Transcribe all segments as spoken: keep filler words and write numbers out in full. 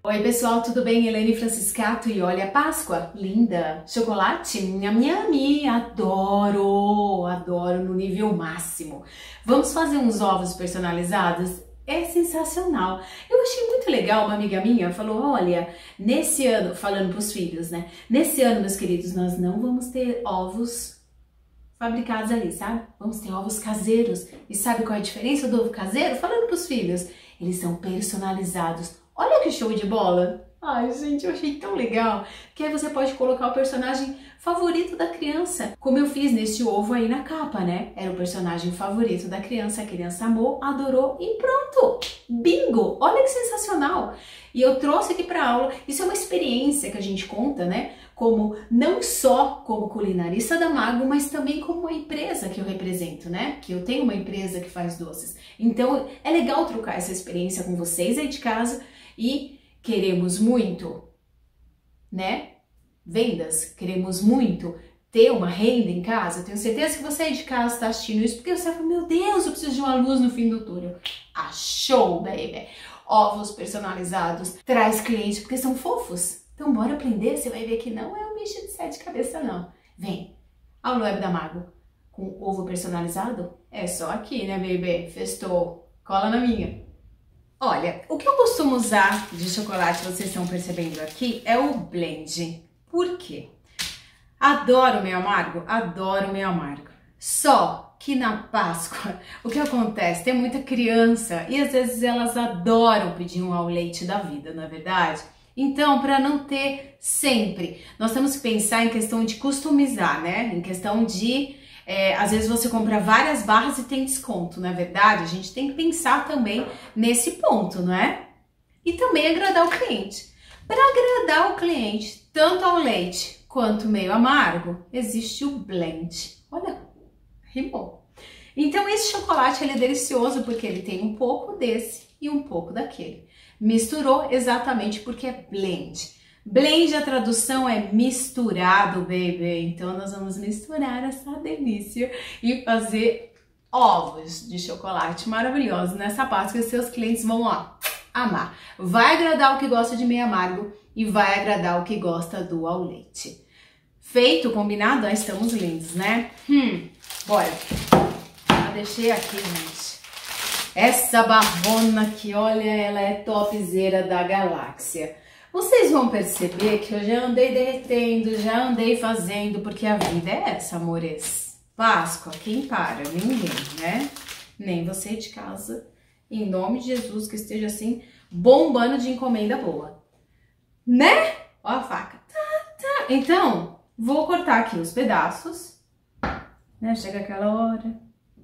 Oi pessoal, tudo bem? Elaine Franciscato e olha a Páscoa, linda! Chocolate, nham, nham, adoro, adoro no nível máximo. Vamos fazer uns ovos personalizados? É sensacional. Eu achei muito legal, uma amiga minha falou, olha, nesse ano, falando para os filhos, né? Nesse ano, meus queridos, nós não vamos ter ovos fabricados ali, sabe? Vamos ter ovos caseiros. E sabe qual é a diferença do ovo caseiro? Falando para os filhos, eles são personalizados. Olha que show de bola! Ai, gente, eu achei tão legal. Que aí você pode colocar o personagem favorito da criança. Como eu fiz nesse ovo aí na capa, né? Era o personagem favorito da criança. A criança amou, adorou e pronto! Bingo! Olha que sensacional! E eu trouxe aqui para aula. Isso é uma experiência que a gente conta, né? Como não só como culinarista da Mago, mas também como uma empresa que eu represento, né? Que eu tenho uma empresa que faz doces. Então é legal trocar essa experiência com vocês aí de casa. E queremos muito, né? Vendas, queremos muito ter uma renda em casa. Eu tenho certeza que você aí de casa está assistindo isso porque você fala, meu Deus, eu preciso de uma luz no fim do túnel. Achou, baby! Ovos personalizados, traz clientes porque são fofos. Então bora aprender, você vai ver que não é um bicho de sete cabeças não. Vem, aula web da Mago com ovo personalizado? É só aqui, né, baby? Festou, cola na minha. Olha, o que eu costumo usar de chocolate, vocês estão percebendo aqui, é o blend. Por quê? Adoro o meio amargo? Adoro o meio amargo. Só que na Páscoa, o que acontece? Tem muita criança e às vezes elas adoram pedir um ao leite da vida, não é verdade? Então, para não ter sempre, nós temos que pensar em questão de customizar, né? Em questão de... É, às vezes você compra várias barras e tem desconto, não é verdade? A gente tem que pensar também nesse ponto, não é? E também agradar o cliente. Para agradar o cliente, tanto ao leite quanto meio amargo, existe o blend. Olha, rimou. Então esse chocolate ele é delicioso porque ele tem um pouco desse e um pouco daquele. Misturou exatamente porque é blend. Blend, a tradução é misturado, baby. Então nós vamos misturar essa delícia e fazer ovos de chocolate maravilhosos nessa Páscoa que seus clientes vão, ó, amar. Vai agradar o que gosta de meio amargo e vai agradar o que gosta do ao leite. Feito, combinado? Ah, estamos lindos, né? Hum, bora. Já deixei aqui, gente. Essa barrona aqui, olha, ela é topzera da galáxia. Vocês vão perceber que eu já andei derretendo, já andei fazendo, porque a vida é essa, amores. Páscoa, quem para? Ninguém, né? Nem você de casa. Em nome de Jesus, que esteja assim, bombando de encomenda boa. Né? Ó a faca. Tá, tá. Então, vou cortar aqui os pedaços. Né? Chega aquela hora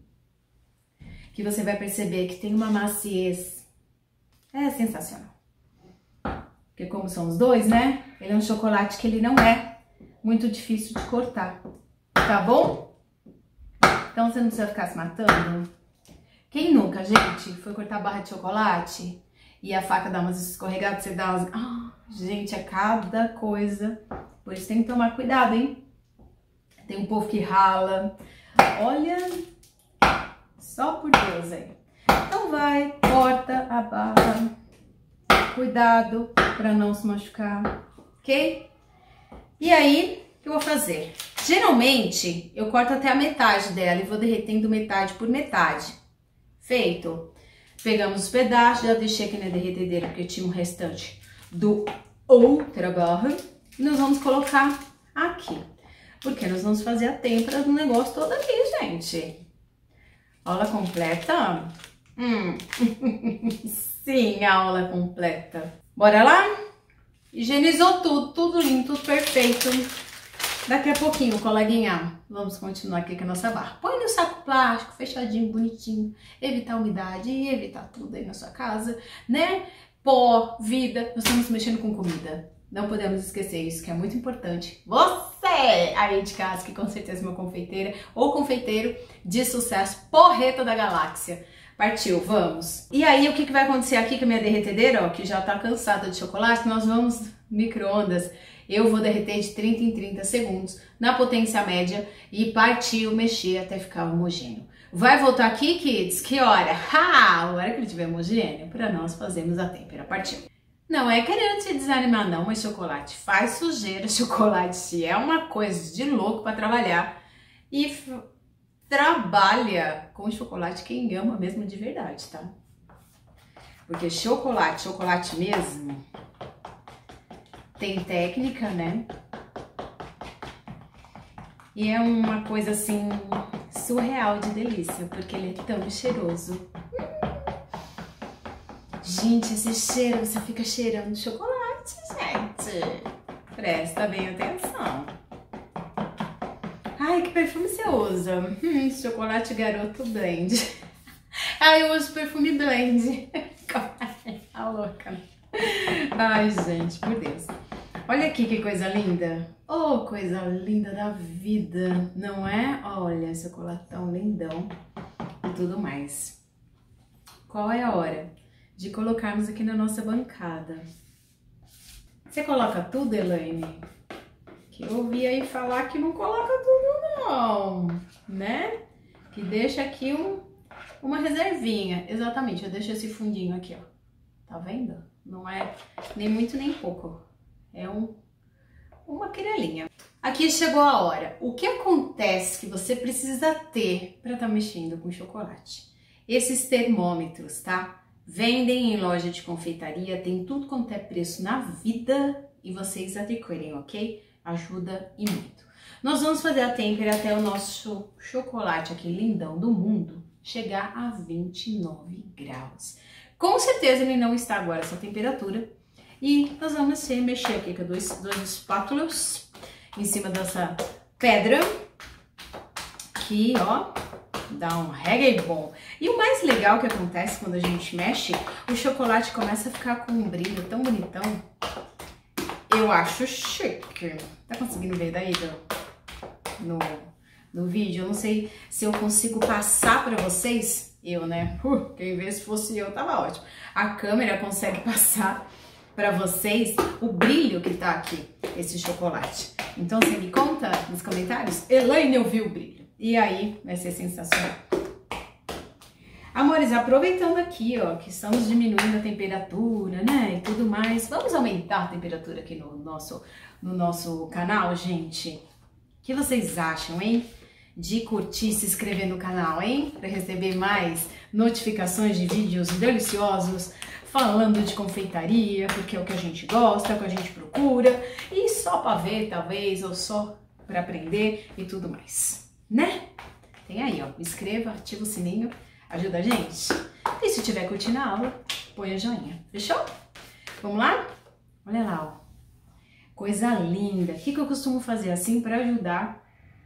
que você vai perceber que tem uma maciez. É sensacional. Porque como são os dois, né? Ele é um chocolate que ele não é muito difícil de cortar, tá bom? Então você não precisa ficar se matando. Quem nunca, gente, foi cortar barra de chocolate e a faca dá umas escorregadas, você dá umas... Ah, gente, é cada coisa. Por isso tem que tomar cuidado, hein? Tem um povo que rala. Olha, só por Deus aí. Então vai, corta a barra. Cuidado para não se machucar, ok? E aí, o que eu vou fazer? Geralmente, eu corto até a metade dela e vou derretendo metade por metade. Feito. Pegamos os pedaços, já deixei aqui na derretedeira porque tinha um restante do outra barra. E nós vamos colocar aqui. Porque nós vamos fazer a têmpera do negócio todo aqui, gente. Aula completa? Hum... Sim, a aula completa. Bora lá? Higienizou tudo, tudo limpo, tudo perfeito. Daqui a pouquinho, coleguinha, vamos continuar aqui com a nossa barra. Põe no saco plástico, fechadinho, bonitinho. Evitar umidade e evitar tudo aí na sua casa, né? Pó, vida, nós estamos mexendo com comida. Não podemos esquecer isso, que é muito importante. Você aí de casa, que com certeza é uma confeiteira ou confeiteiro de sucesso, porreta da galáxia. Partiu, vamos. E aí, o que, que vai acontecer aqui com a minha derretedeira, ó, que já tá cansada de chocolate, nós vamos micro-ondas. Eu vou derreter de trinta em trinta segundos na potência média e partiu mexer até ficar homogêneo. Vai voltar aqui, kids? Que hora? Ha! A hora que ele estiver homogêneo, para nós fazermos a têmpera. Partiu. Não é querendo te desanimar não, mas chocolate faz sujeira, chocolate é uma coisa de louco para trabalhar. E trabalha com chocolate quem ama mesmo de verdade, tá? Porque chocolate, chocolate mesmo, tem técnica, né? E é uma coisa assim, surreal de delícia, porque ele é tão cheiroso. Gente, esse cheiro, você fica cheirando chocolate, gente. Presta bem atenção. Ai, que perfume você usa? Hum, chocolate Garoto Blend. Ai, eu uso perfume Blend. A louca. Ai, gente, por Deus. Olha aqui que coisa linda. Oh, coisa linda da vida, não é? Olha, chocolatão lindão e tudo mais. Qual é a hora de colocarmos aqui na nossa bancada? Você coloca tudo, Elaine? Que eu ouvi aí falar que não coloca tudo não, né? Que deixa aqui um, uma reservinha. Exatamente, eu deixo esse fundinho aqui, ó. Tá vendo? Não é nem muito nem pouco. É um, uma querelinha. Aqui chegou a hora. O que acontece que você precisa ter para estar mexendo com chocolate? Esses termômetros, tá? Vendem em loja de confeitaria, tem tudo quanto é preço na vida e vocês adquirem, ok? Ajuda e muito. Nós vamos fazer a têmpera até o nosso chocolate aqui lindão do mundo chegar a vinte e nove graus. Com certeza ele não está agora essa temperatura e nós vamos mexer aqui com dois, dois espátulas em cima dessa pedra aqui, ó. Dá um reggae bom. E o mais legal que acontece quando a gente mexe, o chocolate começa a ficar com um brilho tão bonitão. Eu acho chique. Tá conseguindo ver daí no, no vídeo? Eu não sei se eu consigo passar pra vocês. Eu, né? Uh, quem vê se fosse eu, tava ótimo. A câmera consegue passar pra vocês o brilho que tá aqui, esse chocolate. Então você me conta nos comentários. Elaine, eu vi o brilho. E aí, vai ser sensacional. Amores, aproveitando aqui, ó, que estamos diminuindo a temperatura, né, e tudo mais, vamos aumentar a temperatura aqui no nosso, no nosso canal, gente? O que vocês acham, hein? De curtir, se inscrever no canal, hein? Para receber mais notificações de vídeos deliciosos, falando de confeitaria, porque é o que a gente gosta, é o que a gente procura, e só para ver, talvez, ou só para aprender e tudo mais. Né? Tem aí, ó, inscreva, ativa o sininho, ajuda a gente. E se estiver curtindo a aula, põe a joinha, fechou? Vamos lá? Olha lá, ó, coisa linda. O que, que eu costumo fazer assim para ajudar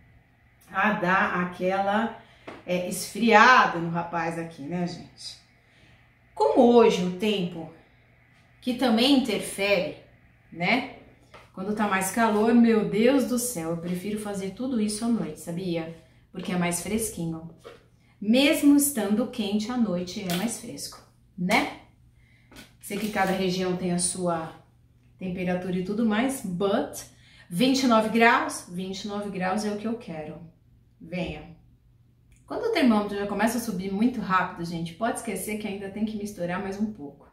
a dar aquela é, esfriada no rapaz aqui, né, gente? Como hoje o tempo que também interfere, né? Quando tá mais calor, meu Deus do céu, eu prefiro fazer tudo isso à noite, sabia? Porque é mais fresquinho. Mesmo estando quente à noite, é mais fresco, né? Sei que cada região tem a sua temperatura e tudo mais, but vinte e nove graus, vinte e nove graus é o que eu quero. Venha. Quando o termômetro já começa a subir muito rápido, gente, pode esquecer que ainda tem que misturar mais um pouco.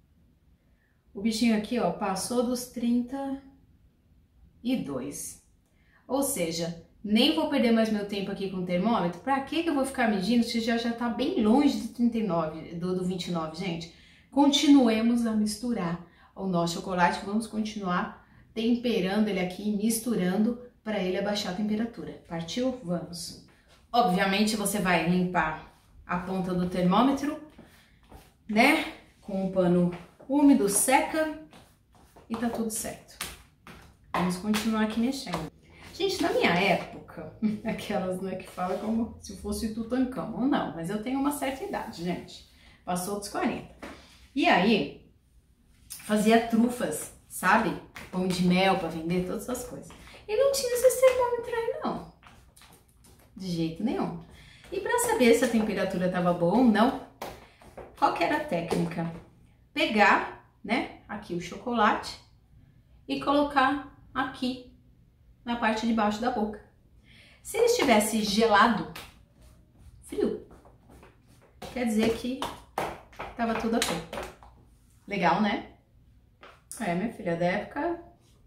O bichinho aqui, ó, passou dos trinta e dois. Ou seja, nem vou perder mais meu tempo aqui com o termômetro. Pra que que eu vou ficar medindo se já já tá bem longe de trinta e nove, do, do vinte e nove, gente? Continuemos a misturar o nosso chocolate. Vamos continuar temperando ele aqui, misturando para ele abaixar a temperatura. Partiu? Vamos. Obviamente você vai limpar a ponta do termômetro, né? Com um pano úmido, seca e tá tudo certo. Vamos continuar aqui mexendo. Gente, na minha época, aquelas, né, que falam como se fosse Tutankhamon, não, mas eu tenho uma certa idade, gente. Passou dos quarenta. E aí, fazia trufas, sabe? Pão de mel para vender, todas essas coisas. E não tinha esse termômetro aí, não. De jeito nenhum. E para saber se a temperatura estava boa ou não, qual que era a técnica? Pegar, né, aqui o chocolate e colocar aqui na parte de baixo da boca. Se ele estivesse gelado, frio, quer dizer que tava tudo ok. Legal, né? É, minha filha, da época,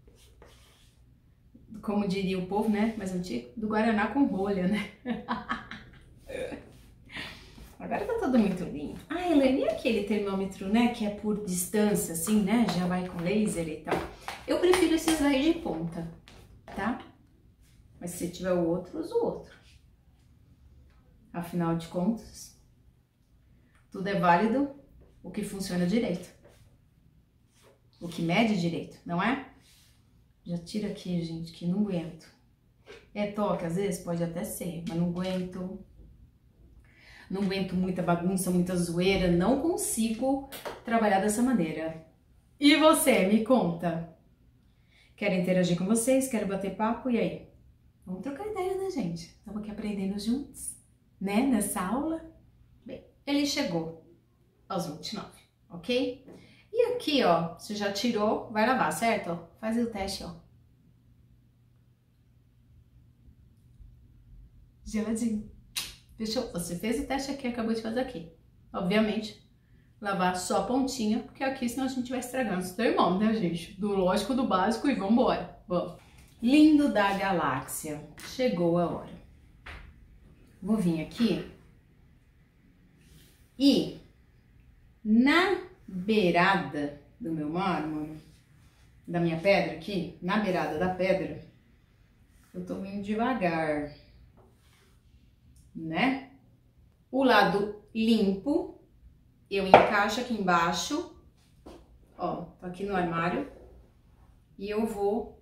como diria o povo, né, mais antigo, do Guaraná com rolha, né? Agora tá tudo muito lindo. Ah, Helene, e aquele termômetro, né, que é por distância, assim, né, já vai com laser e tal. Eu prefiro esses aí de ponta, tá? Mas se tiver o outro, usa o outro. Afinal de contas, tudo é válido, o que funciona direito. O que mede direito, não é? Já tira aqui, gente, que não aguento. É toque, às vezes pode até ser, mas não aguento. Não aguento muita bagunça, muita zoeira, não consigo trabalhar dessa maneira. E você, me conta? Quero interagir com vocês, quero bater papo, e aí? Vamos trocar ideia, né, gente? Estamos aqui aprendendo juntos, né, nessa aula. Bem, ele chegou aos vinte e nove, ok? E aqui, ó, você já tirou, vai lavar, certo? Faz o teste, ó. Geladinho. Fechou? Você fez o teste aqui, acabou de fazer aqui. Obviamente, lavar só a pontinha, porque aqui senão a gente vai estragando esse termômetro, né, gente? Do lógico, do básico e vambora. Vamos. Lindo da galáxia. Chegou a hora. Vou vir aqui. E na beirada do meu mármore, da minha pedra aqui, na beirada da pedra, eu tô vindo devagar. Né? O lado limpo, eu encaixo aqui embaixo, ó, tô aqui no armário, e eu vou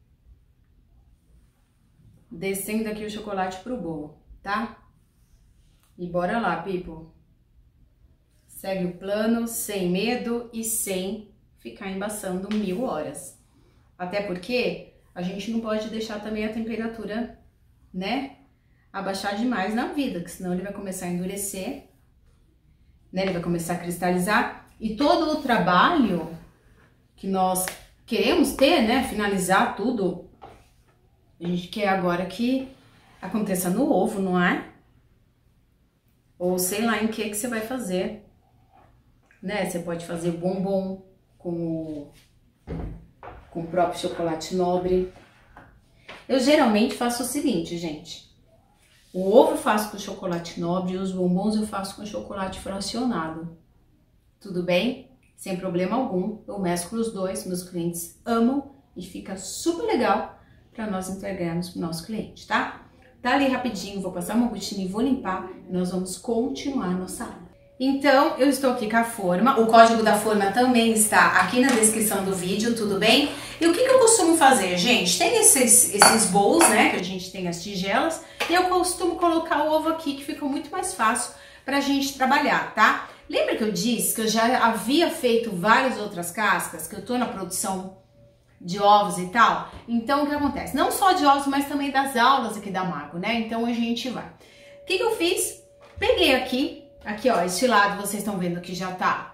descendo aqui o chocolate pro bolo, tá? E bora lá, people. Segue o plano, sem medo e sem ficar embaçando mil horas. Até porque a gente não pode deixar também a temperatura, né, abaixar demais na vida, que senão ele vai começar a endurecer, né? Ele vai começar a cristalizar, e todo o trabalho que nós queremos ter, né, finalizar tudo, a gente quer agora que aconteça no ovo, não é? Ou sei lá em que que você vai fazer, né? Você pode fazer bombom com o, com o próprio chocolate nobre. Eu geralmente faço o seguinte, gente. O ovo eu faço com chocolate nobre e os bombons eu faço com chocolate fracionado. Tudo bem? Sem problema algum. Eu mesclo os dois, meus clientes amam e fica super legal para nós entregarmos para o nosso cliente, tá? Tá ali rapidinho, vou passar uma gotinha e vou limpar e nós vamos continuar a nossa aula. Então, eu estou aqui com a forma, o código da forma também está aqui na descrição do vídeo, tudo bem? E o que, que eu costumo fazer, gente? Tem esses, esses bowls, né, que a gente tem as tigelas, e eu costumo colocar o ovo aqui, que fica muito mais fácil pra gente trabalhar, tá? Lembra que eu disse que eu já havia feito várias outras cascas, que eu tô na produção de ovos e tal? Então, o que acontece? Não só de ovos, mas também das aulas aqui da Mago, né? Então, a gente vai. O que, que eu fiz? Peguei aqui, aqui ó, este lado vocês estão vendo que já tá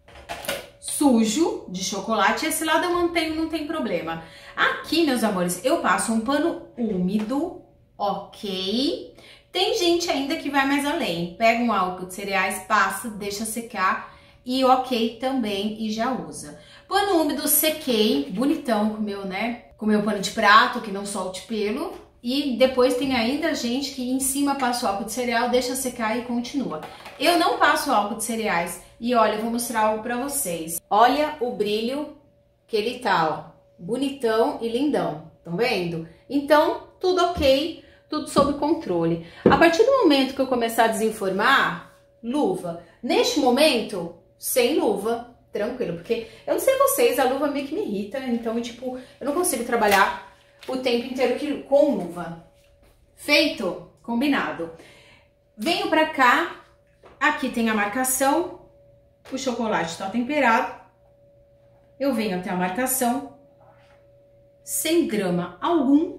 sujo de chocolate, esse lado eu mantenho, não tem problema. Aqui, meus amores, eu passo um pano úmido, ok? Tem gente ainda que vai mais além, pega um álcool de cereais, passa, deixa secar e ok também e já usa. Pano úmido, sequei, bonitão com o meu, né, com o meu pano de prato, que não solte pelo. E depois tem ainda gente que em cima passa o álcool de cereal, deixa secar e continua. Eu não passo álcool de cereais e olha, eu vou mostrar algo pra vocês. Olha o brilho que ele tá, ó, bonitão e lindão, estão vendo? Então, tudo ok, tudo sob controle. A partir do momento que eu começar a desenformar, luva. Neste momento, sem luva, tranquilo, porque eu não sei vocês, a luva meio que me irrita, então, tipo, eu não consigo trabalhar o tempo inteiro que, com luva. Feito? Combinado. Venho pra cá, aqui tem a marcação, o chocolate está temperado, eu venho até a marcação, sem grama algum,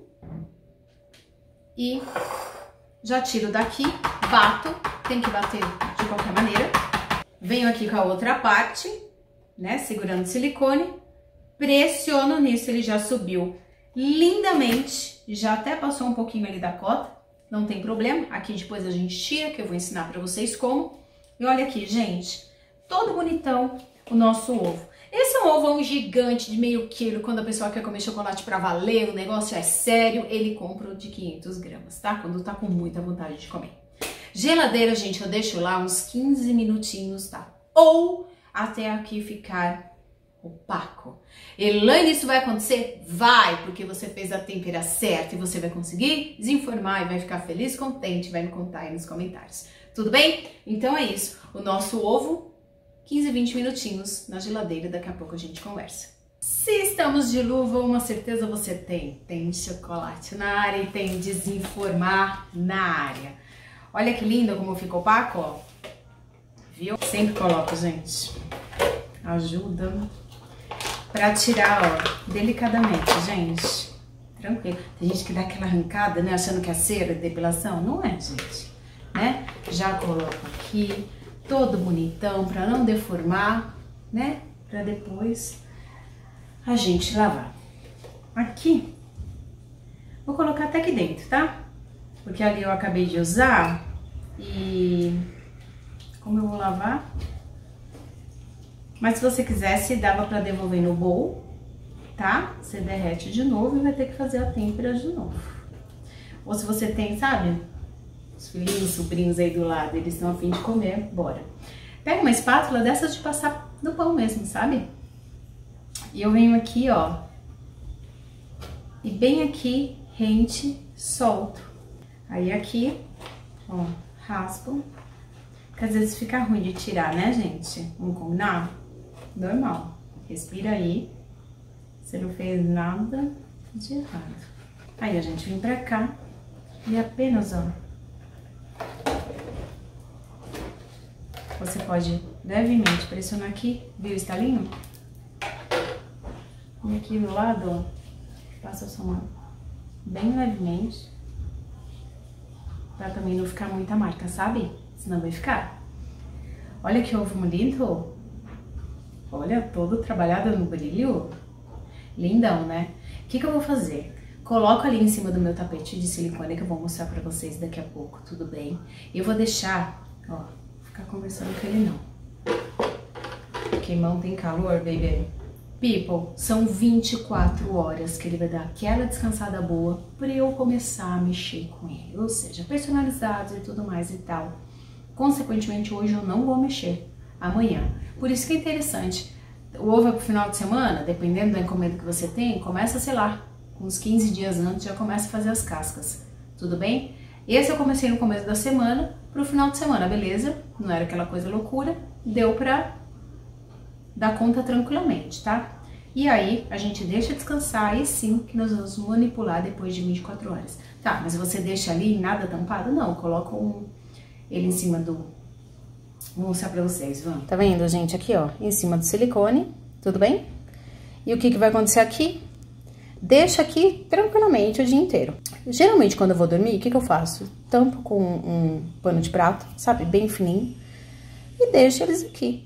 e já tiro daqui, bato, tem que bater de qualquer maneira. Venho aqui com a outra parte, né, segurando o silicone, pressiono nisso, ele já subiu lindamente, já até passou um pouquinho ali da cota, não tem problema, aqui depois a gente tira, que eu vou ensinar pra vocês como. E olha aqui, gente, todo bonitão o nosso ovo. Esse é um ovão gigante de meio quilo, quando a pessoa quer comer chocolate pra valer, o negócio é sério, ele compra o de quinhentos gramas, tá? Quando tá com muita vontade de comer. Geladeira, gente, eu deixo lá uns quinze minutinhos, tá? Ou até aqui ficar opaco. Elaine, isso vai acontecer? Vai, porque você fez a temperatura certa e você vai conseguir desenformar e vai ficar feliz, contente, vai me contar aí nos comentários. Tudo bem? Então é isso. O nosso ovo, quinze, vinte minutinhos na geladeira, daqui a pouco a gente conversa. Se estamos de luva, uma certeza você tem. Tem chocolate na área e tem desenformar na área. Olha que lindo como ficou opaco, ó. Viu? Sempre coloco, gente. Ajuda pra tirar, ó, delicadamente, gente. Tranquilo. Tem gente que dá aquela arrancada, né? Achando que é cera, depilação. Não é, gente. Né? Já coloco aqui, todo bonitão, pra não deformar, né? Pra depois a gente lavar. Aqui, vou colocar até aqui dentro, tá? Porque ali eu acabei de usar e como eu vou lavar? Mas se você quisesse, dava pra devolver no bowl, tá? Você derrete de novo e vai ter que fazer a têmpera de novo. Ou se você tem, sabe? Os filhinhos, sobrinhos aí do lado, eles estão a fim de comer, bora. Pega uma espátula dessas de passar no pão mesmo, sabe? E eu venho aqui, ó. E bem aqui, rente, solto. Aí aqui, ó, raspo. Porque às vezes fica ruim de tirar, né, gente? Vamos combinar? Normal. Respira aí. Você não fez nada de errado. Aí a gente vem pra cá e apenas, ó. Você pode levemente pressionar aqui, viu o estalinho? E aqui do lado, ó, passa a sua mão bem levemente. Pra também não ficar muita marca, sabe? Senão vai ficar. Olha que ovo bonito. Olha, todo trabalhado no brilho. Lindão, né? O que que eu vou fazer? Coloco ali em cima do meu tapete de silicone que eu vou mostrar pra vocês daqui a pouco, tudo bem? E eu vou deixar, ó, ficar conversando com ele não. Porque mão tem calor, baby. People, são vinte e quatro horas que ele vai dar aquela descansada boa pra eu começar a mexer com ele. Ou seja, personalizados e tudo mais e tal. Consequentemente, hoje eu não vou mexer. Amanhã. Por isso que é interessante. O ovo é pro final de semana, dependendo da encomenda que você tem, começa, sei lá, uns quinze dias antes, já começa a fazer as cascas. Tudo bem? Esse eu comecei no começo da semana, pro final de semana, beleza? Não era aquela coisa loucura, deu pra dar conta tranquilamente, tá? E aí, a gente deixa descansar, aí sim que nós vamos manipular depois de vinte e quatro horas. Tá, mas você deixa ali nada tampado? Não, coloca um, ele em cima do... Vou mostrar pra vocês, vamos. Tá vendo, gente? Aqui, ó, em cima do silicone, tudo bem? E o que que vai acontecer aqui? Deixa aqui tranquilamente o dia inteiro. Geralmente, quando eu vou dormir, o que que eu faço? Tampo com um pano de prato, sabe? Bem fininho. E deixo eles aqui,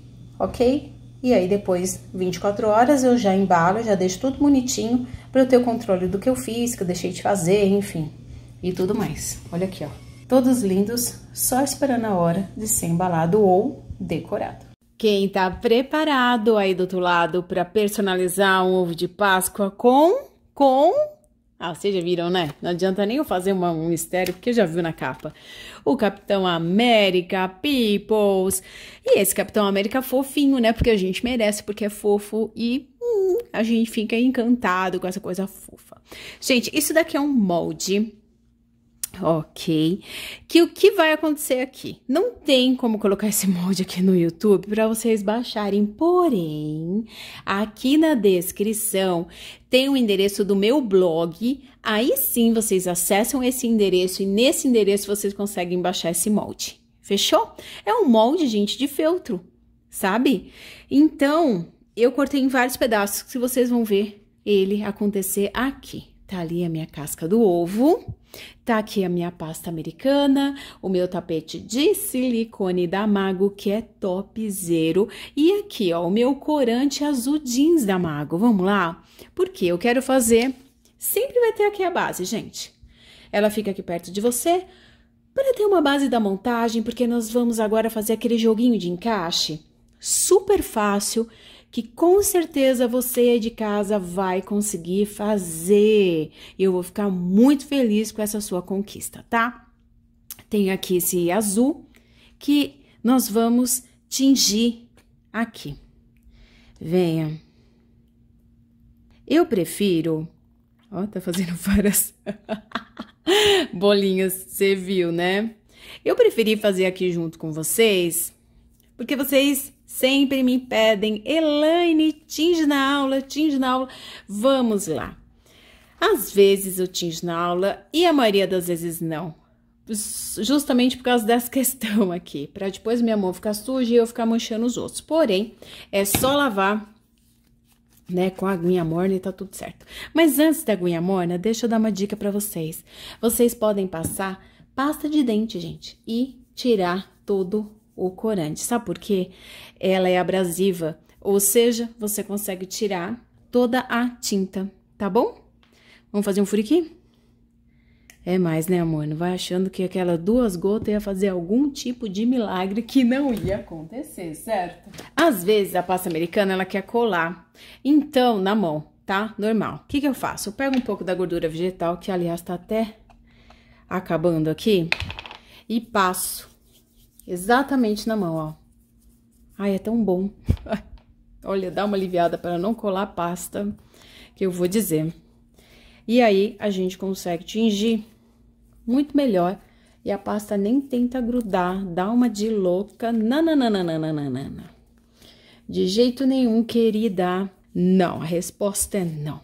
ok? E aí, depois, vinte e quatro horas, eu já embalo, já deixo tudo bonitinho pra eu ter o controle do que eu fiz, que eu deixei de fazer, enfim. E tudo mais. Olha aqui, ó. Todos lindos, só esperando a hora de ser embalado ou decorado. Quem tá preparado aí do outro lado pra personalizar um ovo de Páscoa com... com... Ah, vocês já viram, né? Não adianta nem eu fazer uma, um mistério, porque já viu na capa. O Capitão América, Peoples. E esse Capitão América fofinho, né? Porque a gente merece, porque é fofo e hum, a gente fica encantado com essa coisa fofa. Gente, isso daqui é um molde. Ok, que o que vai acontecer aqui? Não tem como colocar esse molde aqui no YouTube para vocês baixarem, porém, aqui na descrição tem o endereço do meu blog, aí sim vocês acessam esse endereço e nesse endereço vocês conseguem baixar esse molde, fechou? É um molde, gente, de feltro, sabe? Então, eu cortei em vários pedaços que vocês vão ver ele acontecer aqui. Tá ali a minha casca do ovo, tá aqui a minha pasta americana, o meu tapete de silicone da Mago, que é topzero, e aqui, ó, o meu corante azul jeans da Mago. Vamos lá? Porque eu quero fazer... Sempre vai ter aqui a base, gente. Ela fica aqui perto de você, para ter uma base da montagem, porque nós vamos agora fazer aquele joguinho de encaixe super fácil, que com certeza você aí de casa vai conseguir fazer. Eu vou ficar muito feliz com essa sua conquista, tá? Tem aqui esse azul que nós vamos tingir aqui. Venha. Eu prefiro... Ó, tá fazendo várias bolinhas, você viu, né? Eu preferi fazer aqui junto com vocês, porque vocês sempre me pedem, Elaine, tinge na aula, tinge na aula. Vamos lá. Às vezes eu tinge na aula e a maioria das vezes não. Justamente por causa dessa questão aqui, para depois minha mão ficar suja e eu ficar manchando os outros. Porém, é só lavar, né, com a aguinha morna e tá tudo certo. Mas antes da aguinha morna, deixa eu dar uma dica para vocês. Vocês podem passar pasta de dente, gente, e tirar todo o corante. Sabe por quê? Ela é abrasiva, ou seja, você consegue tirar toda a tinta, tá bom? Vamos fazer um furo aqui? É mais, né, amor? Não vai achando que aquelas duas gotas ia fazer algum tipo de milagre que não ia acontecer, certo? Às vezes, a pasta americana, ela quer colar. Então, na mão, tá? Normal. O que que eu faço? Eu pego um pouco da gordura vegetal, que aliás tá até acabando aqui, e passo exatamente na mão, ó. Ai, é tão bom. Olha, dá uma aliviada para não colar a pasta, que eu vou dizer. E aí, a gente consegue tingir muito melhor e a pasta nem tenta grudar, dá uma de louca, nananana. De jeito nenhum, querida, não, a resposta é não.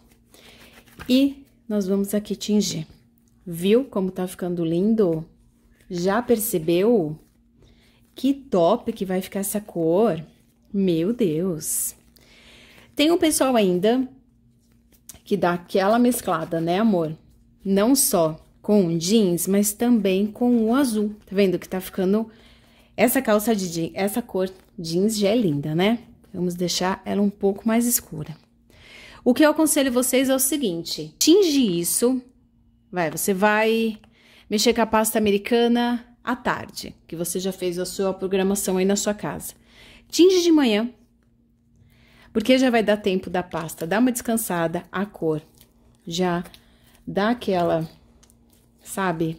E nós vamos aqui tingir. Viu como tá ficando lindo? Já percebeu? Que top que vai ficar essa cor. Meu Deus. Tem um pessoal ainda que dá aquela mesclada, né, amor? Não só com o jeans, mas também com o azul. Tá vendo que tá ficando... Essa calça de jeans, essa cor jeans já é linda, né? Vamos deixar ela um pouco mais escura. O que eu aconselho vocês é o seguinte, tinge isso, vai, você vai mexer com a pasta americana à tarde, que você já fez a sua programação aí na sua casa. Tinge de manhã, porque já vai dar tempo da pasta dar uma descansada, a cor já dá aquela, sabe,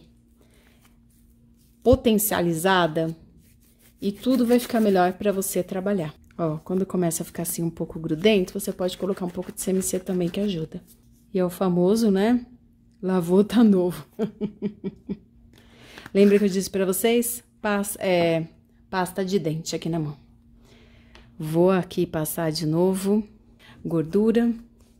potencializada e tudo vai ficar melhor para você trabalhar. Ó, quando começa a ficar assim um pouco grudento, você pode colocar um pouco de C M C também que ajuda. E é o famoso, né? Lavou, tá novo. Lembra que eu disse para vocês? Pas, é, pasta de dente aqui na mão. Vou aqui passar de novo gordura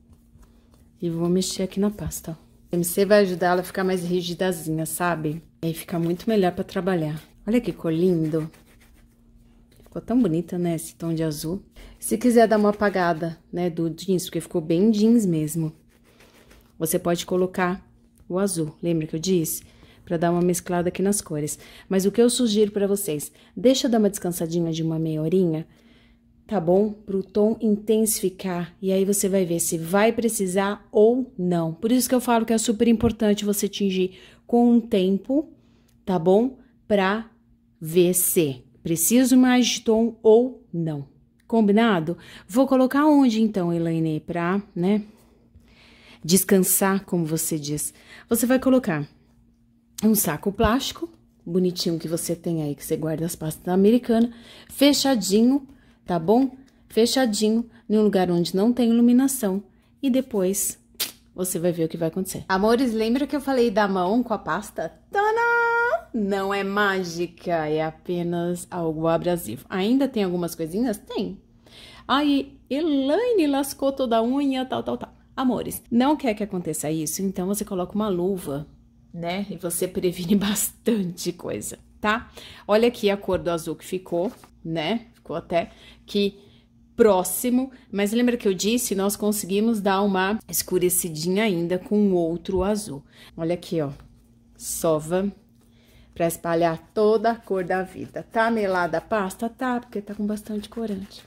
e vou mexer aqui na pasta. O C M C vai ajudar ela a ficar mais rigidazinha, sabe? Aí fica muito melhor para trabalhar. Olha que cor lindo. Ficou tão bonita, né, esse tom de azul. Se quiser dar uma apagada, né, do jeans, porque ficou bem jeans mesmo, você pode colocar o azul, lembra que eu disse? Pra dar uma mesclada aqui nas cores. Mas o que eu sugiro pra vocês, deixa eu dar uma descansadinha de uma meia horinha, tá bom? Pro tom intensificar, e aí você vai ver se vai precisar ou não. Por isso que eu falo que é super importante você tingir com um tempo, tá bom? Pra ver se preciso mais de tom ou não. Combinado? Vou colocar onde então, Elaine, pra, né, descansar, como você diz. Você vai colocar um saco plástico, bonitinho que você tem aí, que você guarda as pastas americanas, fechadinho, tá bom? Fechadinho, em um lugar onde não tem iluminação. E depois, você vai ver o que vai acontecer. Amores, lembra que eu falei da mão com a pasta? Tadã! Não é mágica, é apenas algo abrasivo. Ainda tem algumas coisinhas? Tem. Aí, Elaine lascou toda a unha, tal, tal, tal. Amores, não quer que aconteça isso? Então, você coloca uma luva, né? E você previne bastante coisa, tá? Olha aqui a cor do azul que ficou, né? Ficou até que próximo. Mas lembra que eu disse? Nós conseguimos dar uma escurecidinha ainda com o outro azul. Olha aqui, ó. Sova. Pra espalhar toda a cor da vida. Tá melada a pasta? Tá, porque tá com bastante corante.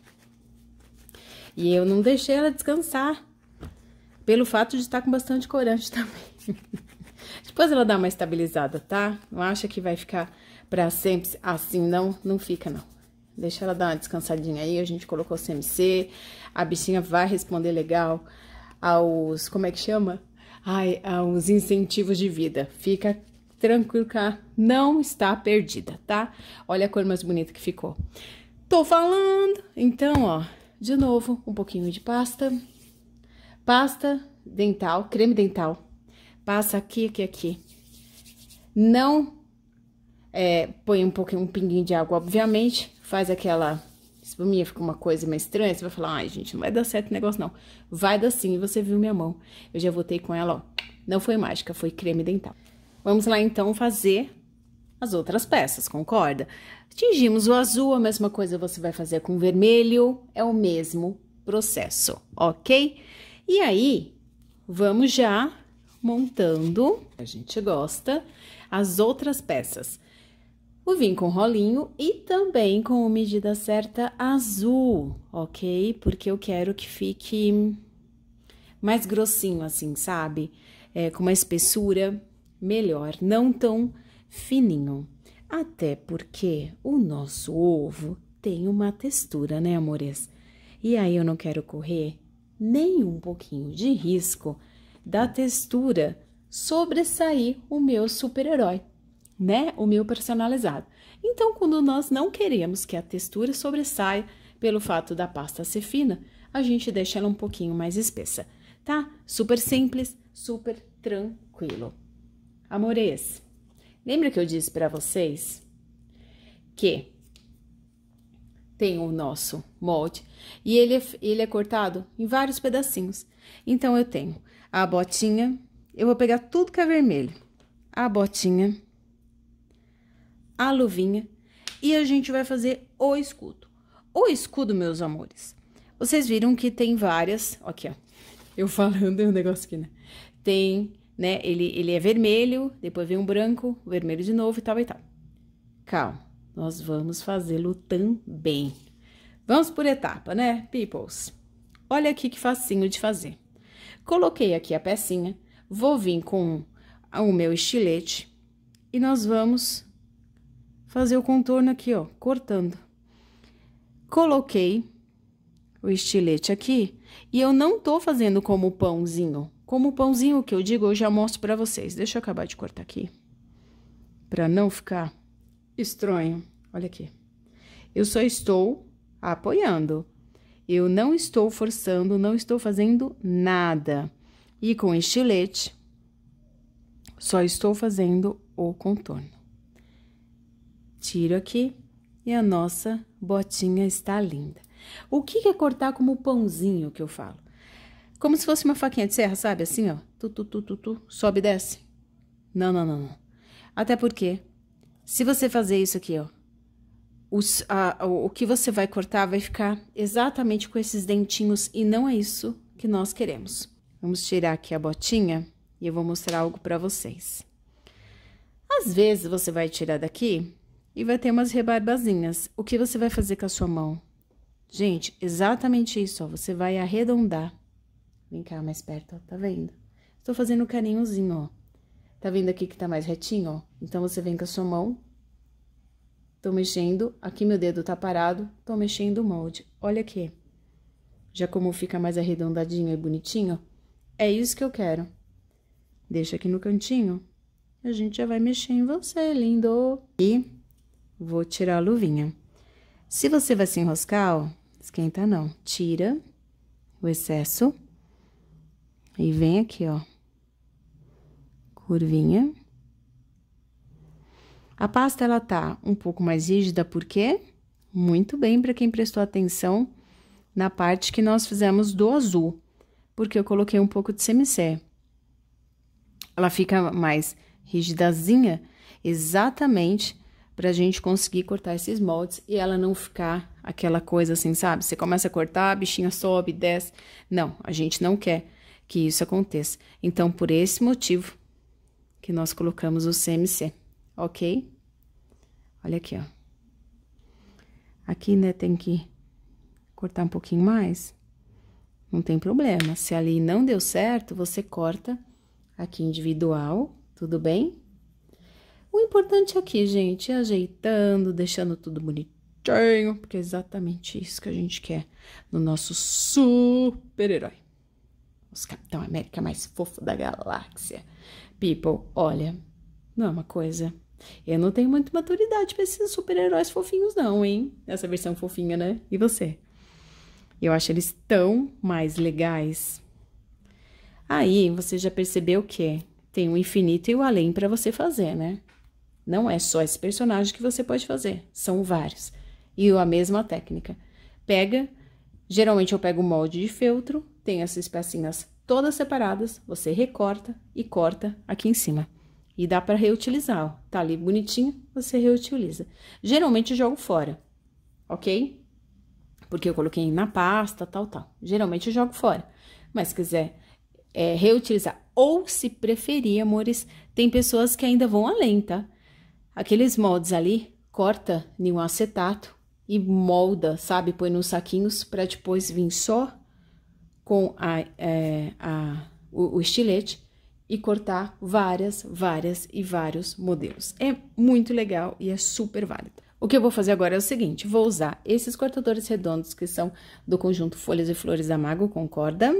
E eu não deixei ela descansar. Pelo fato de estar com bastante corante também. Depois ela dá uma estabilizada, tá? Não acha que vai ficar pra sempre assim, não? Não fica, não. Deixa ela dar uma descansadinha aí, a gente colocou C M C, a bichinha vai responder legal aos, como é que chama? Ai, aos incentivos de vida. Fica tranquilo que ela não está perdida, tá? Olha a cor mais bonita que ficou. Tô falando! Então, ó, de novo, um pouquinho de pasta. Pasta dental, creme dental. Passa aqui, aqui, aqui. Não é, põe um pouquinho, um pinguinho de água, obviamente. Faz aquela espuminha, fica uma coisa meio estranha. Você vai falar, ai, gente, não vai dar certo o negócio, não. Vai dar sim, você viu minha mão. Eu já voltei com ela, ó. Não foi mágica, foi creme dental. Vamos lá, então, fazer as outras peças, concorda? Tingimos o azul, a mesma coisa você vai fazer com o vermelho. É o mesmo processo, ok? E aí, vamos já montando, a gente gosta, as outras peças. Vou vir com rolinho e também com a medida certa azul, ok? Porque eu quero que fique mais grossinho assim, sabe? É, com uma espessura melhor, não tão fininho. Até porque o nosso ovo tem uma textura, né, amores? E aí eu não quero correr nem um pouquinho de risco da textura sobressair o meu super-herói, né? O meu personalizado. Então, quando nós não queremos que a textura sobressaia pelo fato da pasta ser fina, a gente deixa ela um pouquinho mais espessa, tá? Super simples, super tranquilo. Amores, lembra que eu disse pra vocês que tem o nosso molde e ele é, ele é cortado em vários pedacinhos. Então, eu tenho a botinha, eu vou pegar tudo que é vermelho, a botinha, a luvinha e a gente vai fazer o escudo. O escudo, meus amores, vocês viram que tem várias, aqui, ó, eu falando um negócio aqui, né? Tem, né, ele, ele é vermelho, depois vem um branco, vermelho de novo e tal e tal. Calma, nós vamos fazê-lo também. Vamos por etapa, né, peoples? Olha aqui que facinho de fazer. Coloquei aqui a pecinha, vou vir com o meu estilete e nós vamos fazer o contorno aqui, ó, cortando. Coloquei o estilete aqui e eu não tô fazendo como pãozinho. Como pãozinho que eu digo, eu já mostro pra vocês. Deixa eu acabar de cortar aqui, pra não ficar estranho. Olha aqui. Eu só estou apoiando. Eu não estou forçando, não estou fazendo nada. E com estilete, só estou fazendo o contorno. Tiro aqui e a nossa botinha está linda. O que é cortar como pãozinho que eu falo? Como se fosse uma faquinha de serra, sabe? Assim, ó. Tu, tu, tu, tu, tu, sobe e desce. Não, não, não, não. Até porque, se você fazer isso aqui, ó, os, a, o que você vai cortar vai ficar exatamente com esses dentinhos e não é isso que nós queremos. Vamos tirar aqui a botinha e eu vou mostrar algo pra vocês. Às vezes, você vai tirar daqui e vai ter umas rebarbazinhas. O que você vai fazer com a sua mão? Gente, exatamente isso, ó. Você vai arredondar. Vem cá mais perto, ó. Tá vendo? Estou fazendo um carinhozinho, ó. Tá vendo aqui que tá mais retinho, ó? Então, você vem com a sua mão. Tô mexendo. Aqui meu dedo tá parado. Tô mexendo o molde. Olha aqui. Já como fica mais arredondadinho e bonitinho. É isso que eu quero. Deixa aqui no cantinho. A gente já vai mexer em você, lindo. E vou tirar a luvinha. Se você vai se enroscar, ó, esquenta não. Tira o excesso. E vem aqui, ó. Curvinha. A pasta, ela tá um pouco mais rígida, por quê? Muito bem, para quem prestou atenção na parte que nós fizemos do azul. Porque eu coloquei um pouco de C M C. Ela fica mais rigidazinha, exatamente pra gente conseguir cortar esses moldes e ela não ficar aquela coisa assim, sabe? Você começa a cortar, a bichinha sobe, desce. Não, a gente não quer que isso aconteça. Então, por esse motivo que nós colocamos o C M C, ok? Olha aqui, ó. Aqui, né, tem que cortar um pouquinho mais. Não tem problema. Se ali não deu certo, você corta aqui individual, tudo bem? O importante aqui, gente, é ajeitando, deixando tudo bonito. bonitinho, porque é exatamente isso que a gente quer no nosso super-herói. Os Capitão América mais fofo da galáxia. People, olha, não é uma coisa... Eu não tenho muita maturidade pra esses super-heróis fofinhos não, hein? Essa versão fofinha, né? E você? Eu acho eles tão mais legais. Aí, você já percebeu que tem o infinito e o além pra você fazer, né? Não é só esse personagem que você pode fazer. São vários. E a mesma técnica. Pega, geralmente eu pego o molde de feltro, tem essas pecinhas todas separadas, você recorta e corta aqui em cima. E dá para reutilizar, ó. Tá ali bonitinho, você reutiliza. Geralmente eu jogo fora, ok? Porque eu coloquei na pasta, tal, tal. Geralmente eu jogo fora. Mas se quiser é, reutilizar, ou se preferir, amores, tem pessoas que ainda vão além, tá? Aqueles moldes ali, corta em um acetato e molda, sabe? Põe nos saquinhos para depois vir só com a, é, a, o, o estilete e cortar várias, várias e vários modelos. É muito legal e é super válido. O que eu vou fazer agora é o seguinte, vou usar esses cortadores redondos que são do conjunto Folhas e Flores da Mago, concorda?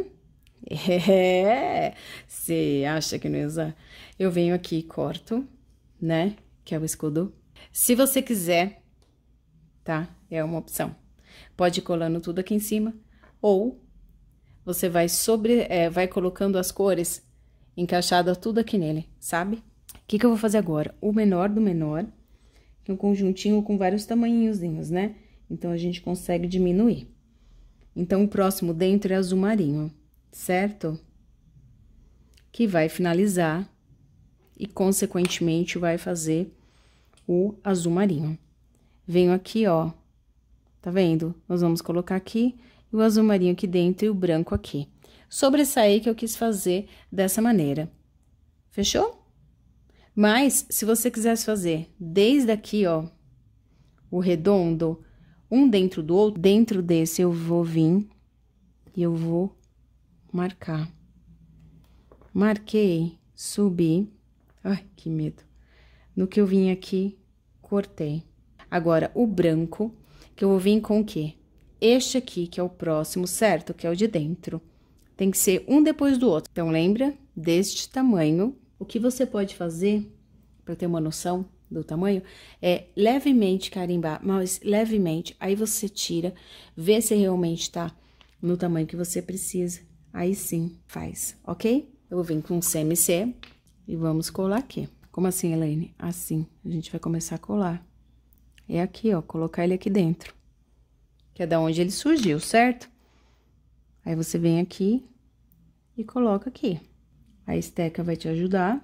É, você acha que não ia usar? Eu venho aqui e corto, né? Que é o escudo. Se você quiser, tá? É uma opção. Pode ir colando tudo aqui em cima, ou você vai sobre, é, vai colocando as cores encaixada tudo aqui nele, sabe? O que que eu vou fazer agora? O menor do menor, que é um conjuntinho com vários tamanhozinhos, né? Então, a gente consegue diminuir. Então, o próximo dentro é azul marinho, certo? Que vai finalizar e, consequentemente, vai fazer o azul marinho. Venho aqui, ó, tá vendo? Nós vamos colocar aqui o azul marinho aqui dentro e o branco aqui. Sobressair que eu quis fazer dessa maneira. Fechou? Mas, se você quisesse fazer desde aqui, ó, o redondo, um dentro do outro, dentro desse eu vou vir e eu vou marcar. Marquei, subi. Ai, que medo. No que eu vim aqui, cortei. Agora, o branco, que eu vou vir com o quê? Este aqui, que é o próximo, certo? Que é o de dentro. Tem que ser um depois do outro. Então, lembra? Deste tamanho. O que você pode fazer, para ter uma noção do tamanho, é levemente carimbar, mas levemente. Aí, você tira, vê se realmente tá no tamanho que você precisa. Aí, sim, faz, ok? Eu vou vir com um C M C e vamos colar aqui. Como assim, Elaine? Assim. A gente vai começar a colar. É aqui, ó, colocar ele aqui dentro. Que é da onde ele surgiu, certo? Aí, você vem aqui e coloca aqui. A esteca vai te ajudar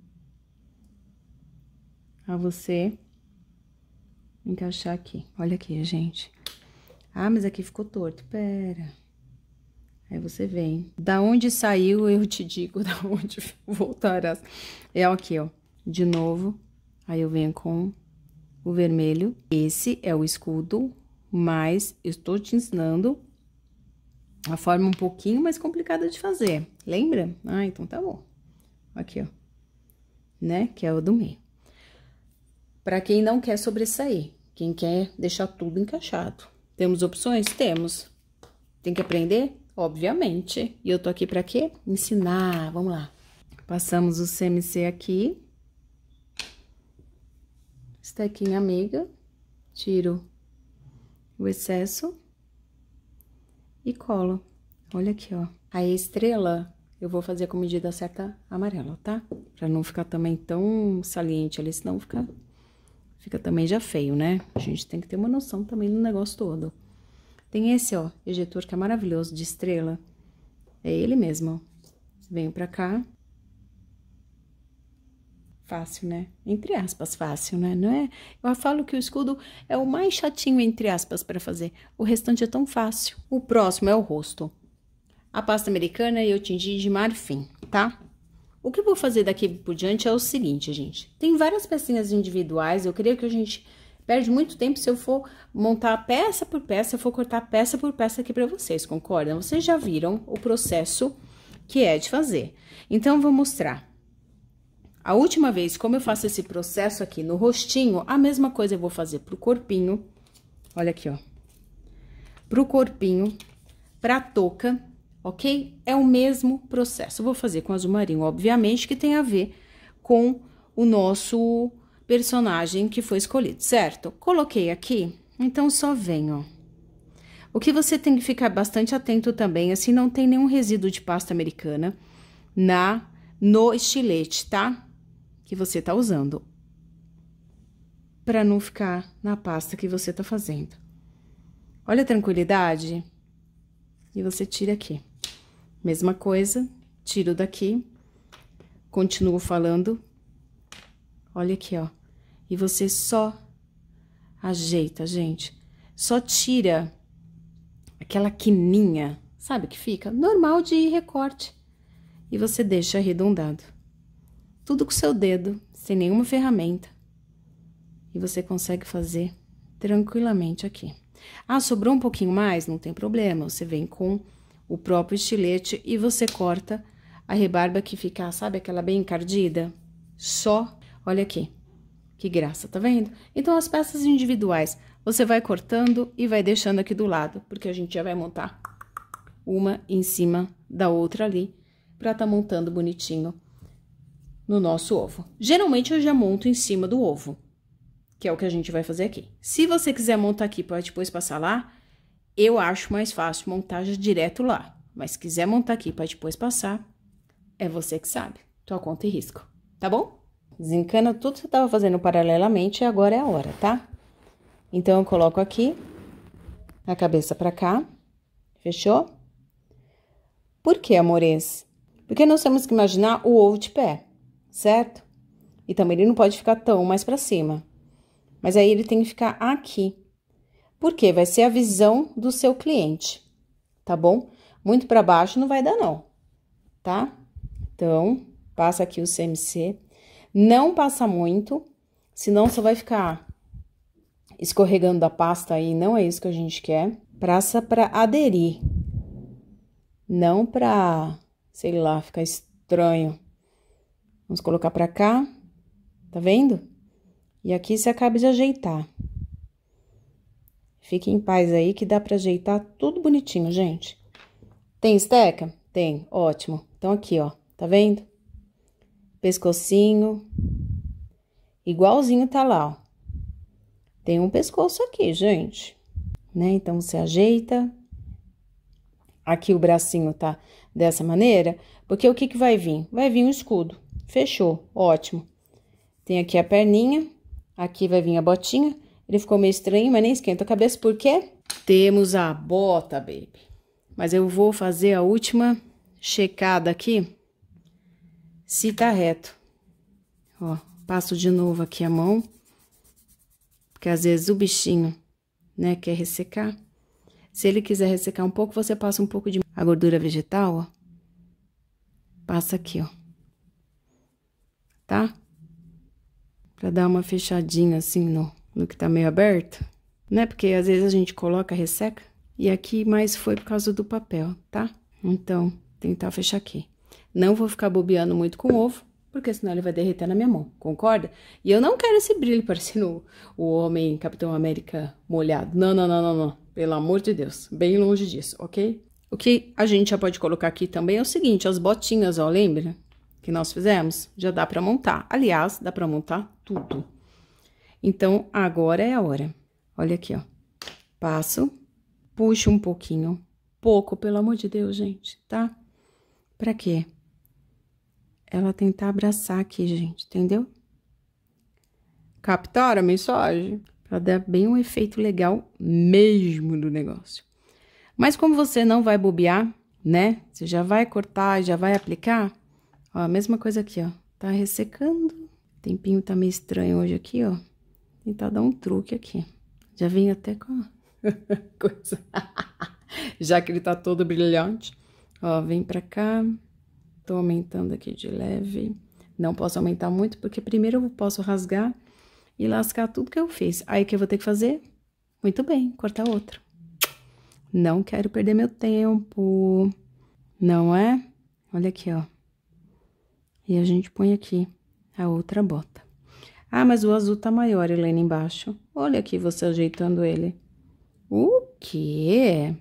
a você encaixar aqui. Olha aqui, gente. Ah, mas aqui ficou torto. Pera. Aí, você vem. Da onde saiu, eu te digo da onde voltarás. É aqui, ó. De novo. Aí, eu venho com o vermelho. Esse é o escudo, mas eu estou te ensinando a forma um pouquinho mais complicada de fazer, lembra? Ah, então tá bom. Aqui, ó, né? Que é o do meio. Pra quem não quer sobressair, quem quer deixar tudo encaixado. Temos opções? Temos. Tem que aprender? Obviamente. E eu tô aqui pra quê? Ensinar, vamos lá. Passamos o C M C aqui. Estequinha amiga. Tiro o excesso. E colo. Olha aqui, ó. A estrela, eu vou fazer com medida certa amarela, tá? Pra não ficar também tão saliente ali, senão fica, fica também já feio, né? A gente tem que ter uma noção também do negócio todo. Tem esse, ó, ejetor que é maravilhoso, de estrela. É ele mesmo, ó. Venho pra cá. Fácil, né? Entre aspas, fácil, né? Não é? Eu falo que o escudo é o mais chatinho, entre aspas, para fazer. O restante é tão fácil. O próximo é o rosto. A pasta americana eu tingi de marfim, tá? O que eu vou fazer daqui por diante é o seguinte, gente. Tem várias pecinhas individuais. Eu creio que a gente perde muito tempo se eu for montar peça por peça, se eu for cortar peça por peça aqui para vocês, concordam? Vocês já viram o processo que é de fazer. Então, eu vou mostrar. A última vez, como eu faço esse processo aqui no rostinho, a mesma coisa eu vou fazer pro corpinho, olha aqui, ó. Pro corpinho, pra touca, ok? É o mesmo processo. Eu vou fazer com azul marinho, obviamente, que tem a ver com o nosso personagem que foi escolhido, certo? Coloquei aqui, então só vem, ó. O que você tem que ficar bastante atento também, assim, não tem nenhum resíduo de pasta americana na no estilete, tá? Que você tá usando. Pra não ficar na pasta que você tá fazendo. Olha a tranquilidade. E você tira aqui. Mesma coisa, tiro daqui. Continuo falando. Olha aqui, ó. E você só ajeita, gente. Só tira aquela quininha, sabe, que fica normal de recorte. E você deixa arredondado. Tudo com o seu dedo, sem nenhuma ferramenta. E você consegue fazer tranquilamente aqui. Ah, sobrou um pouquinho mais? Não tem problema. Você vem com o próprio estilete e você corta a rebarba que fica, sabe, aquela bem encardida? Só, olha aqui. Que graça, tá vendo? Então, as peças individuais, você vai cortando e vai deixando aqui do lado, porque a gente já vai montar uma em cima da outra ali, pra tá montando bonitinho no nosso ovo. Geralmente, eu já monto em cima do ovo, que é o que a gente vai fazer aqui. Se você quiser montar aqui para depois passar lá, eu acho mais fácil montar já direto lá. Mas se quiser montar aqui para depois passar, é você que sabe. Tua conta e risco, tá bom? Desencana tudo que você tava fazendo paralelamente e agora é a hora, tá? Então, eu coloco aqui a cabeça pra cá. Fechou? Por que, amores? Porque nós temos que imaginar o ovo de pé, certo? E também ele não pode ficar tão mais pra cima. Mas aí, ele tem que ficar aqui. Por quê? Vai ser a visão do seu cliente, tá bom? Muito pra baixo não vai dar, não, tá? Então, passa aqui o C M C. Não passa muito, senão só vai ficar escorregando da pasta aí, não é isso que a gente quer. Passa pra aderir, não pra, sei lá, ficar estranho. Vamos colocar pra cá, tá vendo? E aqui você acaba de ajeitar. Fique em paz aí que dá pra ajeitar tudo bonitinho, gente. Tem esteca? Tem, ótimo. Então, aqui, ó, tá vendo? Pescocinho. Igualzinho tá lá, ó. Tem um pescoço aqui, gente. Né? Então, você ajeita. Aqui o bracinho tá dessa maneira, porque o que que vai vir? Vai vir um escudo. Fechou, ótimo. Tem aqui a perninha, aqui vai vir a botinha. Ele ficou meio estranho, mas nem esquenta a cabeça, por quê? Temos a bota, baby. Mas eu vou fazer a última checada aqui, se tá reto. Ó, passo de novo aqui a mão, porque às vezes o bichinho, né, quer ressecar. Se ele quiser ressecar um pouco, você passa um pouco de a gordura vegetal, ó. Passa aqui, ó. Tá? Pra dar uma fechadinha assim no, no que tá meio aberto, né? Porque às vezes a gente coloca, resseca. E aqui mais foi por causa do papel, tá? Então, tentar fechar aqui. Não vou ficar bobeando muito com o ovo, porque senão ele vai derreter na minha mão, concorda? E eu não quero esse brilho parecendo o homem Capitão América molhado. Não, não, não, não, não. Pelo amor de Deus, bem longe disso, ok? O que a gente já pode colocar aqui também é o seguinte, as botinhas, ó, lembra? Que nós fizemos? Já dá pra montar. Aliás, dá pra montar tudo. Então, agora é a hora. Olha aqui, ó. Passo, puxo um pouquinho. Pouco, pelo amor de Deus, gente, tá? Pra quê? Ela tentar abraçar aqui, gente, entendeu? Captaram a mensagem? Pra dar bem um efeito legal mesmo do negócio. Mas como você não vai bobear, né? Você já vai cortar, já vai aplicar. Ó, a mesma coisa aqui, ó. Tá ressecando. O tempinho tá meio estranho hoje aqui, ó. Tentar dar um truque aqui. Já vim até com a coisa. Já que ele tá todo brilhante. Ó, vem pra cá. Tô aumentando aqui de leve. Não posso aumentar muito, porque primeiro eu posso rasgar e lascar tudo que eu fiz. Aí, o que eu vou ter que fazer? Muito bem, cortar outro. Não quero perder meu tempo. Não é? Olha aqui, ó. E a gente põe aqui a outra bota. Ah, mas o azul tá maior, Helena, embaixo. Olha aqui você ajeitando ele. O quê?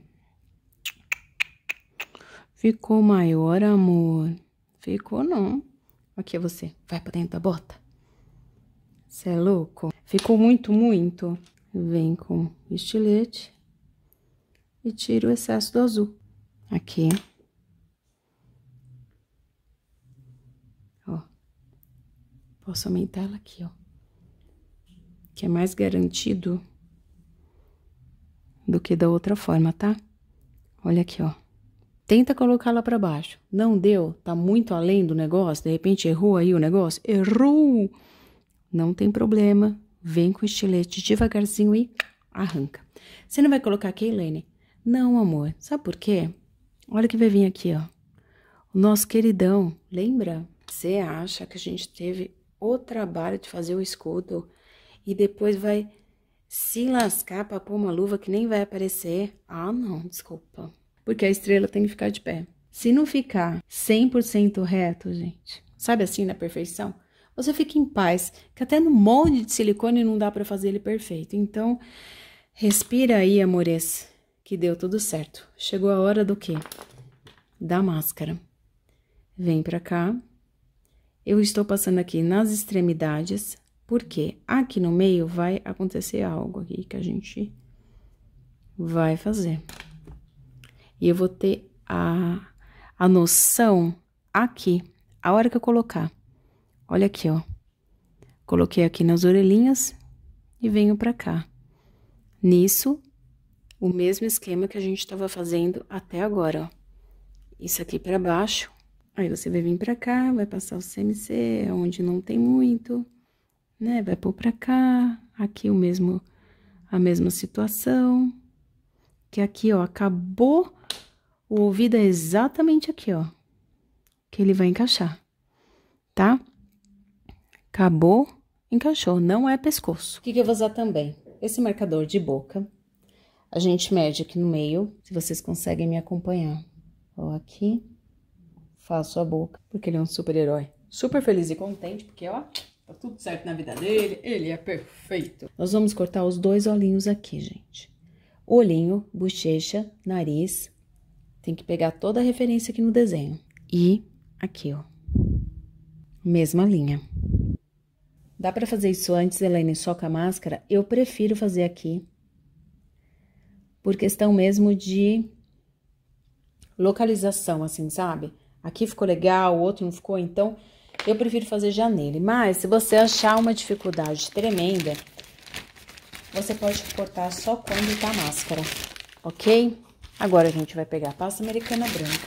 Ficou maior, amor? Ficou não. Aqui é você. Vai pra dentro da bota. Você é louco? Ficou muito, muito. Vem com estilete e tira o excesso do azul. Aqui. Ó. Posso aumentar ela aqui, ó. Que é mais garantido do que da outra forma, tá? Olha aqui, ó. Tenta colocar lá pra baixo. Não deu? Tá muito além do negócio? De repente errou aí o negócio? Errou! Não tem problema. Vem com o estilete devagarzinho e arranca. Você não vai colocar aqui, Elaine? Não, amor. Sabe por quê? Olha que vai vir aqui, ó. O nosso queridão. Lembra? Você acha que a gente teve o trabalho de fazer o escudo e depois vai se lascar pra pôr uma luva que nem vai aparecer? Ah, não. Desculpa. Porque a estrela tem que ficar de pé. Se não ficar cem por cento reto, gente, sabe assim, na perfeição, você fica em paz, que até no molde de silicone não dá pra fazer ele perfeito. Então, respira aí, amores, que deu tudo certo. Chegou a hora do quê? Da máscara. Vem pra cá. Eu estou passando aqui nas extremidades, porque aqui no meio vai acontecer algo aqui que a gente vai fazer. E eu vou ter a, a noção aqui, a hora que eu colocar. Olha aqui, ó. Coloquei aqui nas orelhinhas e venho pra cá. Nisso, o mesmo esquema que a gente tava fazendo até agora, ó. Isso aqui pra baixo. Aí você vai vir pra cá, vai passar o C M C, onde não tem muito, né? Vai pôr pra cá. Aqui o mesmo, a mesma situação. Que aqui, ó, acabou... O ouvido é exatamente aqui, ó, que ele vai encaixar, tá? Acabou, encaixou, não é pescoço. O que que eu vou usar também? Esse marcador de boca, a gente mede aqui no meio, se vocês conseguem me acompanhar. Ó, aqui, faço a boca, porque ele é um super-herói. Super feliz e contente, porque, ó, tá tudo certo na vida dele, ele é perfeito. Nós vamos cortar os dois olhinhos aqui, gente. Olhinho, bochecha, nariz... Tem que pegar toda a referência aqui no desenho. E aqui, ó. Mesma linha. Dá pra fazer isso antes, Elaine, só com a máscara? Eu prefiro fazer aqui. Por questão mesmo de localização, assim, sabe? Aqui ficou legal, o outro não ficou, então eu prefiro fazer já nele. Mas, se você achar uma dificuldade tremenda, você pode cortar só quando tá a máscara, ok? Agora, a gente vai pegar a pasta americana branca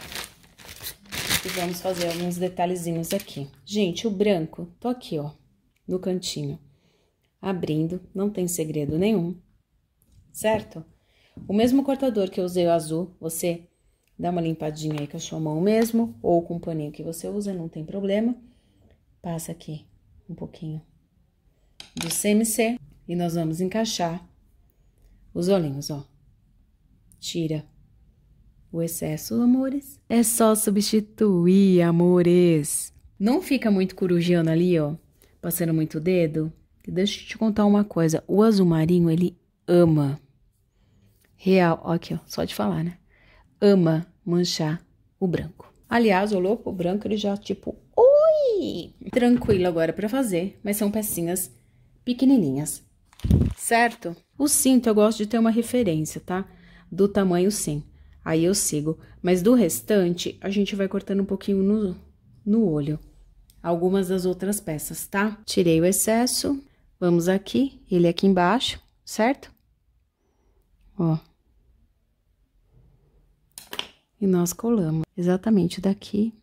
e vamos fazer alguns detalhezinhos aqui. Gente, o branco, tô aqui, ó, no cantinho, abrindo, não tem segredo nenhum, certo? O mesmo cortador que eu usei o azul, você dá uma limpadinha aí com a sua mão mesmo, ou com o paninho que você usa, não tem problema. Passa aqui um pouquinho do C M C e nós vamos encaixar os olhinhos, ó. Tira o excesso, amores. É só substituir, amores. Não fica muito corujando ali, ó, passando muito o dedo. Deixa eu te contar uma coisa. O azul marinho, ele ama. Real, ó, aqui, ó, só de falar, né? Ama manchar o branco. Aliás, olhou pro branco, ele já, tipo, oi! Tranquilo agora pra fazer, mas são pecinhas pequenininhas, certo? O cinto eu gosto de ter uma referência, tá? Do tamanho sim. Aí eu sigo, mas do restante, a gente vai cortando um pouquinho no, no olho. Algumas das outras peças, tá? Tirei o excesso, vamos aqui, ele aqui embaixo, certo? Ó. E nós colamos exatamente daqui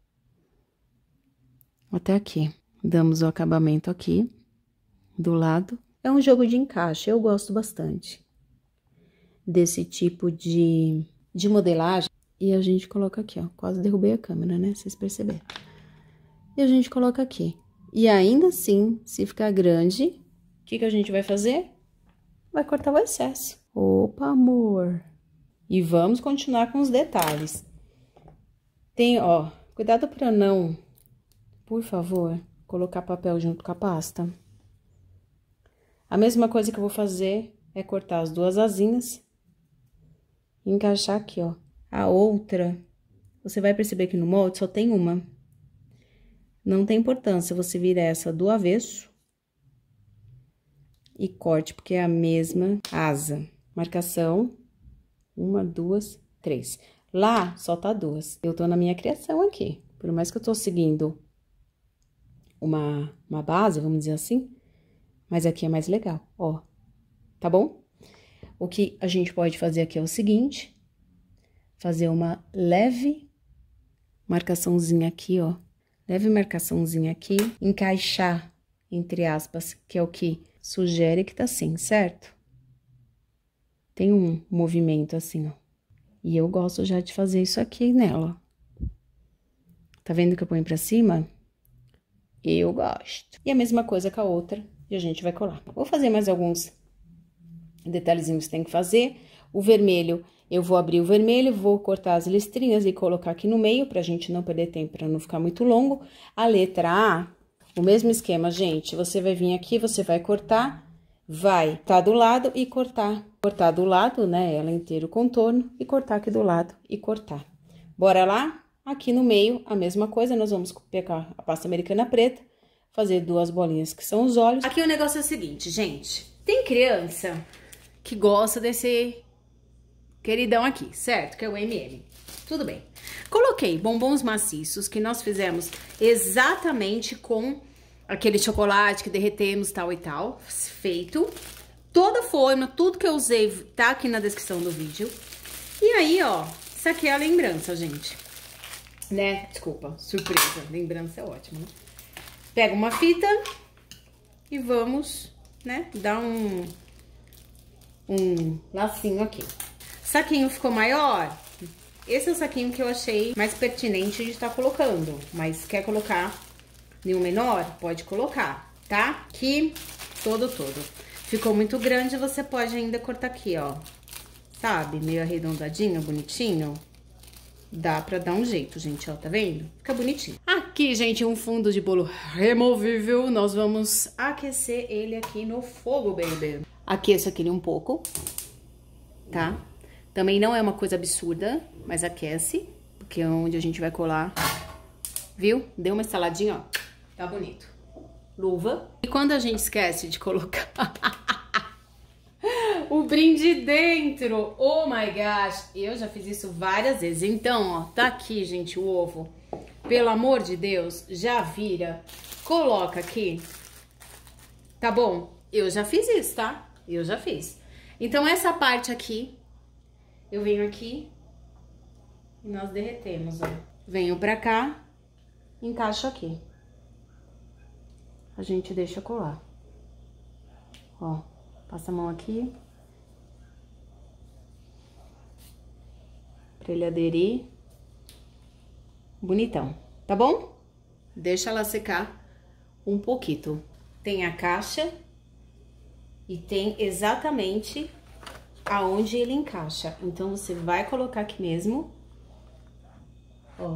até aqui. Damos o acabamento aqui, do lado. É um jogo de encaixe, eu gosto bastante desse tipo de... de modelagem, e a gente coloca aqui, ó, quase derrubei a câmera, né, vocês perceberam. E a gente coloca aqui, e ainda assim, se ficar grande, o que que a gente vai fazer? Vai cortar o excesso. Opa, amor! E vamos continuar com os detalhes. Tem, ó, cuidado pra não, por favor, colocar papel junto com a pasta. A mesma coisa que eu vou fazer é cortar as duas asinhas encaixar aqui, ó. A outra, você vai perceber que no molde só tem uma. Não tem importância você virar essa do avesso e corte, porque é a mesma asa. Marcação, uma, duas, três. Lá, só tá duas. Eu tô na minha criação aqui. Por mais que eu tô seguindo uma, uma base, vamos dizer assim, mas aqui é mais legal, ó. Tá bom? O que a gente pode fazer aqui é o seguinte, fazer uma leve marcaçãozinha aqui, ó. Leve marcaçãozinha aqui, encaixar, entre aspas, que é o que sugere que tá assim, certo? Tem um movimento assim, ó. E eu gosto já de fazer isso aqui nela, ó. Tá vendo que eu ponho pra cima? Eu gosto. E a mesma coisa com a outra, e a gente vai colar. Vou fazer mais alguns detalhezinhos que tem que fazer. O vermelho, eu vou abrir o vermelho, vou cortar as listrinhas e colocar aqui no meio, pra gente não perder tempo, pra não ficar muito longo. A letra A, o mesmo esquema, gente. Você vai vir aqui, você vai cortar, vai tá do lado e cortar. Cortar do lado, né, ela inteira o contorno, e cortar aqui do lado e cortar. Bora lá? Aqui no meio, a mesma coisa, nós vamos pegar a pasta americana preta, fazer duas bolinhas que são os olhos. Aqui o negócio é o seguinte, gente. Tem criança que gosta desse queridão aqui, certo? Que é o M M. Tudo bem. Coloquei bombons maciços que nós fizemos exatamente com aquele chocolate que derretemos, tal e tal. Feito. Toda a forma, tudo que eu usei tá aqui na descrição do vídeo. E aí, ó, isso aqui é a lembrança, gente. Né? Desculpa, surpresa. Lembrança é ótimo, né? Pega uma fita e vamos, né, dar um, um lacinho aqui. Saquinho ficou maior? Esse é o saquinho que eu achei mais pertinente de estar colocando. Mas quer colocar nenhum menor? Pode colocar, tá? Aqui, todo, todo. Ficou muito grande, você pode ainda cortar aqui, ó. Sabe? Meio arredondadinho, bonitinho. Dá pra dar um jeito, gente, ó, tá vendo? Fica bonitinho. Aqui, gente, um fundo de bolo removível. Nós vamos aquecer ele aqui no fogo, baby. Aqueço aquele um pouco, tá? Também não é uma coisa absurda, mas aquece, porque é onde a gente vai colar, viu? Deu uma estaladinha, ó, tá bonito. Luva. E quando a gente esquece de colocar o brinde dentro, oh my gosh, eu já fiz isso várias vezes. Então, ó, tá aqui, gente, o ovo. Pelo amor de Deus, já vira, coloca aqui, tá bom? Eu já fiz isso, tá? Eu já fiz. Então, essa parte aqui, eu venho aqui e nós derretemos, ó. Venho pra cá, encaixo aqui. A gente deixa colar. Ó, passa a mão aqui. Pra ele aderir. Bonitão, tá bom? Deixa ela secar um pouquinho. Tem a caixa e tem exatamente aonde ele encaixa. Então, você vai colocar aqui mesmo. Ó,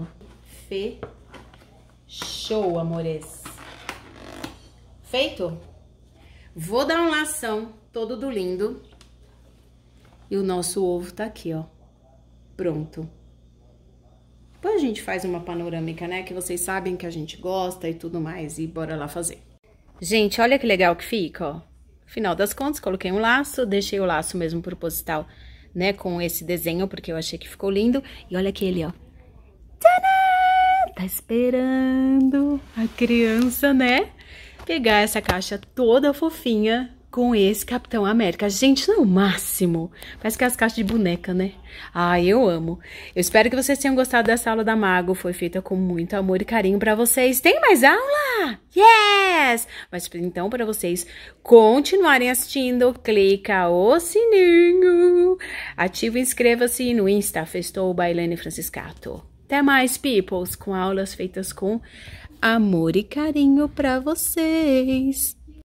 fechou, amores. Feito? Vou dar um lação todo do lindo. E o nosso ovo tá aqui, ó. Pronto. Depois a gente faz uma panorâmica, né? Que vocês sabem que a gente gosta e tudo mais. E bora lá fazer. Gente, olha que legal que fica, ó. Final das contas, coloquei um laço. Deixei o laço mesmo proposital, né? Com esse desenho, porque eu achei que ficou lindo. E olha aquele, ó. Tadã! Tá esperando a criança, né? Pegar essa caixa toda fofinha com esse Capitão América. Gente, não é o máximo. Parece que é as caixas de boneca, né? Ai, eu amo. Eu espero que vocês tenham gostado dessa aula da Mago. Foi feita com muito amor e carinho pra vocês. Tem mais aula? Yes! Mas então, para vocês continuarem assistindo, clica o sininho. Ativa e inscreva-se no Insta, Festou Bailane Franciscato. Até mais, peoples, com aulas feitas com amor e carinho pra vocês.